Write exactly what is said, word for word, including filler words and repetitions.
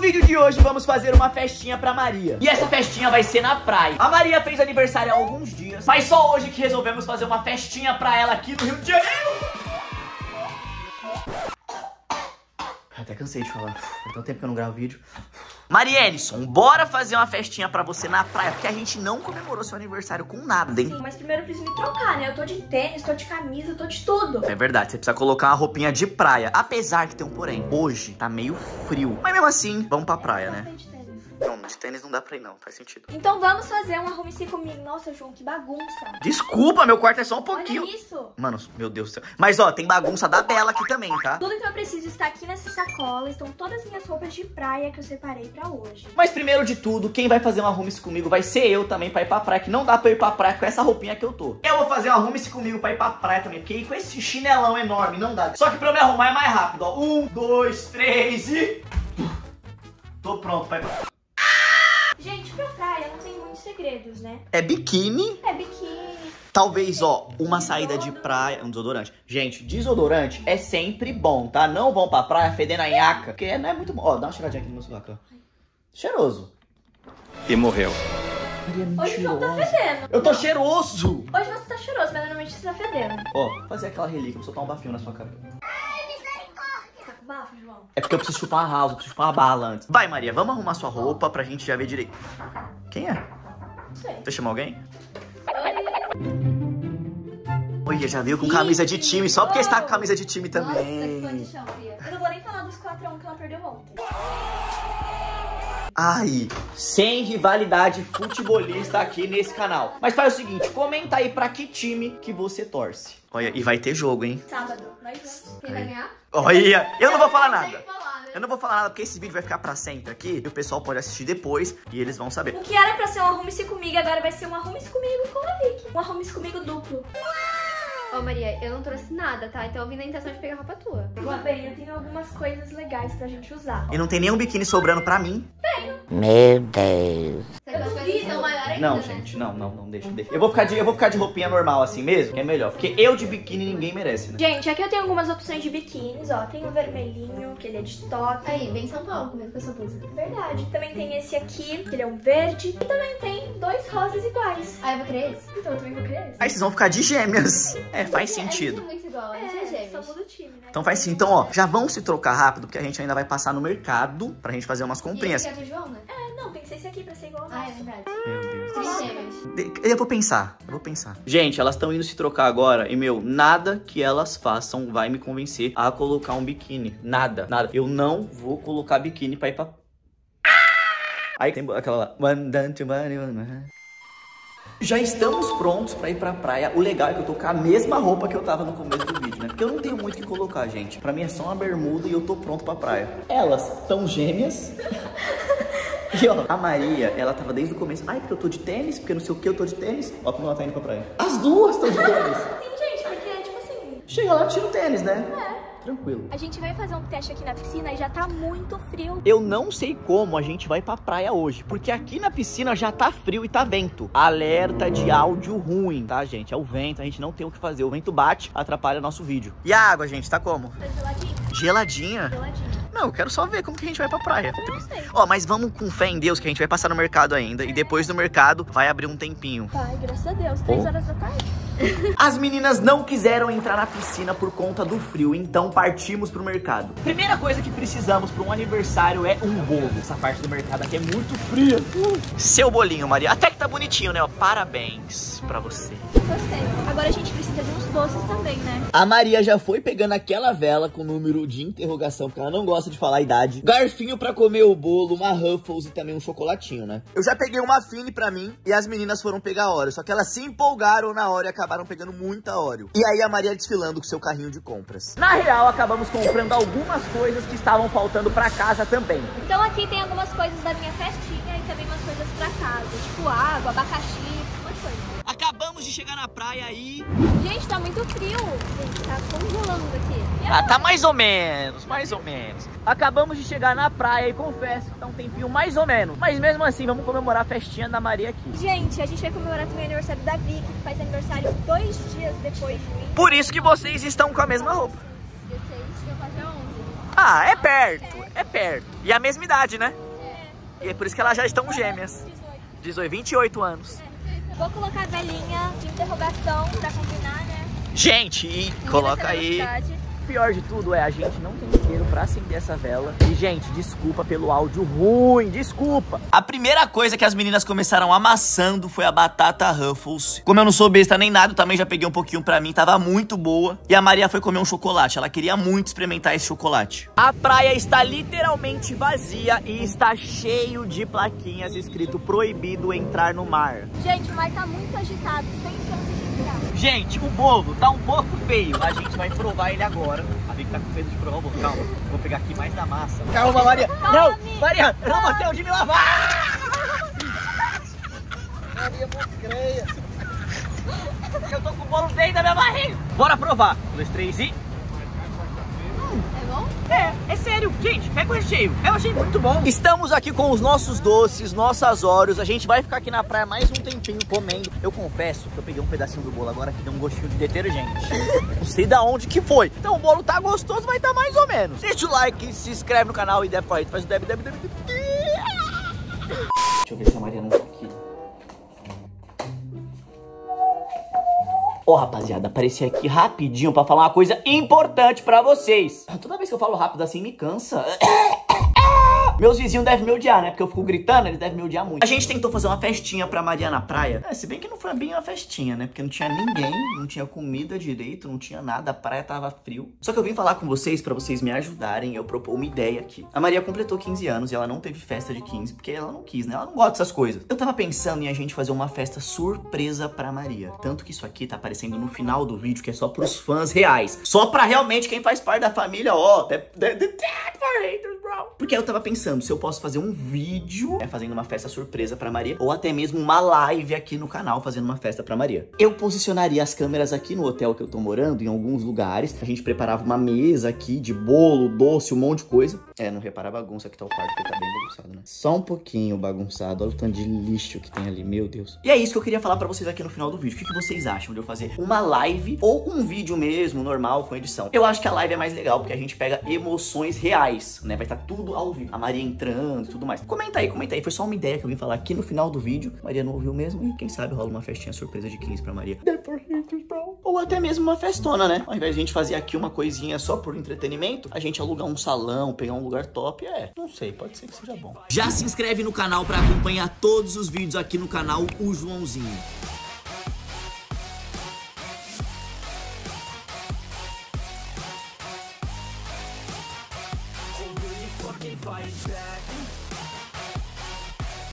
vídeo de hoje vamos fazer uma festinha pra Maria. E essa festinha vai ser na praia. A Maria fez aniversário há alguns dias, mas só hoje que resolvemos fazer uma festinha pra ela aqui no Rio de Janeiro. Até cansei de falar. Faz tanto tempo que eu não gravo vídeo. Marielison, bora fazer uma festinha pra você na praia, porque a gente não comemorou seu aniversário com nada, hein? Sim, mas primeiro eu preciso me trocar, né? Eu tô de tênis, tô de camisa, tô de tudo. É verdade, você precisa colocar uma roupinha de praia. Apesar que tem um porém. Hoje tá meio frio. Mas mesmo assim, vamos pra praia, né? Não, de tênis não dá pra ir não, faz sentido. Então vamos fazer um arrume-se comigo. Nossa, João, que bagunça. Desculpa, meu quarto é só um pouquinho. Olha isso. Mano, meu Deus do céu. Mas ó, tem bagunça da Bela aqui também, tá? Tudo que eu preciso está aqui nessa sacola. Estão todas as minhas roupas de praia que eu separei pra hoje. Mas primeiro de tudo, quem vai fazer um arrume-se comigo vai ser eu também pra ir pra praia. Que não dá pra ir pra praia com essa roupinha que eu tô. Eu vou fazer um arrume-se comigo pra ir pra praia também, porque com esse chinelão enorme não dá. Só que pra eu me arrumar é mais rápido, ó. Um, dois, três e... Tô pronto pra ir pra praia. Gente, pra praia não tem muitos segredos, né? É biquíni. É biquíni. Talvez, ó, uma saída de praia, um desodorante. Gente, desodorante é sempre bom, tá? Não vão pra praia fedendo a nhaca, porque não é muito bom. Ó, dá uma cheiradinha aqui no meu sovaco, ó. Cheiroso. E morreu. Hoje o João tá fedendo. Eu tô cheiroso. Hoje você tá cheiroso, mas normalmente você tá fedendo. Ó, fazer aquela relíquia, vou soltar um bafinho na sua cara. Tá com bafo, João? É porque eu preciso chupar uma house, eu preciso chupar uma bala antes. Vai, Maria, vamos arrumar sua roupa pra gente já ver direito. Quem é? Não sei. Você chamou alguém? Oi. Olha, já veio com camisa de time, só porque está com camisa de time também. Nossa, que fã de chão, Fia. Eu não vou nem falar dos quatro a um que ela perdeu ontem. Ai, sem rivalidade futebolista aqui nesse canal. Mas faz o seguinte, comenta aí pra que time que você torce. Olha, e vai ter jogo, hein? Sábado, nós vamos. Quem vai ganhar? Olha, eu não vou falar nada. Falar, né? Eu não vou falar nada porque esse vídeo vai ficar pra sempre aqui. E o pessoal pode assistir depois e eles vão saber. O que era pra ser um arrume-se comigo, agora vai ser um arrume-se comigo com a Vicky. Um arrume-se comigo duplo. Ô, oh, Maria, eu não trouxe nada, tá? Então eu vim na intenção de pegar roupa tua. Tudo bem, eu tenho algumas coisas legais pra gente usar. E não tem nenhum biquíni sobrando pra mim. Meu Deus. As coisas são maiores ainda, Não, né? gente, não, não, não, deixa, deixa. Eu vou ficar de, eu vou ficar de roupinha normal assim mesmo, que é melhor. Porque eu de biquíni ninguém merece, né? Gente, aqui eu tenho algumas opções de biquínis, ó. Tem o vermelhinho, que ele é de top. Aí, vem em São Paulo comigo com essa blusa. Verdade. Também tem esse aqui, que ele é um verde. E também tem dois rosas iguais. Ah, eu vou querer esse? Então eu também vou querer esse. Aí vocês vão ficar de gêmeas. É, faz sentido. É muito igual, a gente é É, gêmeos. só muda o time, né? Então faz sim. Então, ó, já vão se trocar rápido, porque a gente ainda vai passar no mercado pra gente fazer umas E comprinhas. esse aqui é do João, né? É, não, tem que ser esse aqui pra ser igual ao Ah, é nosso. verdade. Meu Deus. Três gêmeos. De- Eu vou pensar, eu vou pensar. Gente, elas estão indo se trocar agora e, meu, nada que elas façam vai me convencer a colocar um biquíni. Nada, nada. Eu não vou colocar biquíni pra ir pra... Aí tem aquela lá. Já estamos prontos pra ir pra praia. O legal é que eu tô com a mesma roupa que eu tava no começo do vídeo, né? Porque eu não tenho muito o que colocar, gente. Pra mim é só uma bermuda e eu tô pronto pra praia. Elas são gêmeas. E ó, a Maria, ela tava desde o começo. Ai, porque eu tô de tênis, porque não sei o que, eu tô de tênis. Ó como ela tá indo pra praia. As duas estão de tênis. Tem gente, porque, tipo assim... Chega lá, tira o tênis, né? É. Tranquilo. A gente vai fazer um teste aqui na piscina e já tá muito frio. Eu não sei como a gente vai pra praia hoje, porque aqui na piscina já tá frio e tá vento. Alerta de áudio ruim, tá, gente? É o vento, a gente não tem o que fazer. O vento bate, atrapalha nosso vídeo. E a água, gente, tá como? Tá geladinho? Geladinha? Geladinho. Não, eu quero só ver como que a gente vai pra praia. Eu não sei. Ó, mas vamos com fé em Deus que a gente vai passar no mercado ainda. E depois do mercado vai abrir um tempinho. Ai, graças a Deus. Três Oh. horas da tarde. As meninas não quiseram entrar na piscina por conta do frio, então partimos pro mercado. Primeira coisa que precisamos para um aniversário é um bolo. Essa parte do mercado aqui é muito fria. Uh. Seu bolinho, Maria. Até que tá bonitinho, né? Ó, parabéns pra você. Gostei. Agora a gente precisa de uns doces também, né? A Maria já foi pegando aquela vela com número de interrogação, porque ela não gosta de falar a idade. Garfinho pra comer o bolo, uma Ruffles e também um chocolatinho, né? Eu já peguei uma Fini pra mim e as meninas foram pegar Oreo. Só que elas se empolgaram na hora e acabaram pegando muita Oreo. E aí a Maria desfilando com seu carrinho de compras. Na real, acabamos comprando algumas coisas que estavam faltando pra casa também. Então aqui tem algumas coisas da minha festinha e também umas coisas pra casa. Tipo água, abacaxi, um monte de coisa. Acabamos de chegar na praia e... Gente, tá muito frio. Gente, tá congelando aqui. E Ah, tá mais ou menos, mais ou menos. Acabamos de chegar na praia e confesso que tá um tempinho mais ou menos. Mas mesmo assim, vamos comemorar a festinha da Maria aqui. Gente, a gente vai comemorar também o aniversário da Vicky, que faz aniversário dois dias depois de mim. Por isso que vocês estão com a mesma roupa. dezesseis, eu faço dia onze. Ah, é perto, É perto. E a mesma idade, né? É. E é por isso que elas já estão gêmeas. dezoito, vinte e oito anos. É. Vou colocar a velhinha de interrogação pra combinar, né? Gente, e coloca aí. O pior de tudo é a gente não tem dinheiro pra acender essa vela. E, gente, desculpa pelo áudio ruim, desculpa. A primeira coisa que as meninas começaram amassando foi a batata Ruffles. Como eu não sou besta nem nada, eu também já peguei um pouquinho pra mim, tava muito boa. E a Maria foi comer um chocolate, ela queria muito experimentar esse chocolate. A praia está literalmente vazia e está cheio de plaquinhas escrito proibido entrar no mar. Gente, o mar tá muito agitado, sem chance de entrar. Gente, o bolo tá um pouco feio. A gente vai provar ele agora. A Vicky tá com medo de provar o bolo. Calma, vou pegar aqui mais da massa. Calma, Maria. Calma, não, amiga. Maria, eu não vou ter onde me lavar. Maria, mocreia. Eu tô com o bolo dentro da minha barriga. Bora provar. Um, dois, três e... É bom? É, é sério, gente, pega o recheio. Eu achei muito bom. Estamos aqui com os nossos doces, nossas Oreos. A gente vai ficar aqui na praia mais um tempinho comendo. Eu confesso que eu peguei um pedacinho do bolo agora que deu um gostinho de detergente. Não sei da onde que foi. Então o bolo tá gostoso, mas tá mais ou menos. Deixa o like, se inscreve no canal e deve pra aí. Faz o deve, deve, deve, deve. Deixa eu ver se a Maria não tá aqui. Ó, oh, rapaziada, apareci aqui rapidinho pra falar uma coisa importante pra vocês. Toda vez que eu falo rápido assim, me cansa. Meus vizinhos devem me odiar, né? Porque eu fico gritando, eles devem me odiar muito. A gente tentou fazer uma festinha pra Maria na praia. É, se bem que não foi bem uma festinha, né? Porque não tinha ninguém, não tinha comida direito, não tinha nada, a praia tava frio. Só que eu vim falar com vocês pra vocês me ajudarem. Eu propor uma ideia aqui. A Maria completou quinze anos e ela não teve festa de quinze, porque ela não quis, né? Ela não gosta dessas coisas. Eu tava pensando em a gente fazer uma festa surpresa pra Maria. Tanto que isso aqui tá aparecendo no final do vídeo, que é só pros fãs reais. Só pra realmente quem faz parte da família, ó. The, the, the dead for haters, bro. Porque eu tava pensando se eu posso fazer um vídeo, né, fazendo uma festa surpresa pra Maria, ou até mesmo uma live aqui no canal fazendo uma festa pra Maria. Eu posicionaria as câmeras aqui no hotel que eu tô morando, em alguns lugares. A gente preparava uma mesa aqui de bolo, doce, um monte de coisa. É, não repara a bagunça que tá o quarto, porque tá bem bagunçado, né? Só um pouquinho bagunçado. Olha o tanto de lixo que tem ali, meu Deus. E é isso que eu queria falar pra vocês aqui no final do vídeo. O que, que vocês acham de eu fazer uma live ou um vídeo mesmo, normal, com edição? Eu acho que a live é mais legal, porque a gente pega emoções reais, né? Vai estar tudo ao vivo. A Maria entrando e tudo mais. Comenta aí, comenta aí. Foi só uma ideia que eu vim falar aqui no final do vídeo. A Maria não ouviu mesmo e quem sabe rola uma festinha surpresa de quinze pra Maria. Ou até mesmo uma festona, né? Ao invés de a gente fazer aqui uma coisinha só por entretenimento, a gente alugar um salão, pegar um lugar top. É, não sei, pode ser que seja bom. Já se inscreve no canal pra acompanhar todos os vídeos aqui no canal O Joãozinho.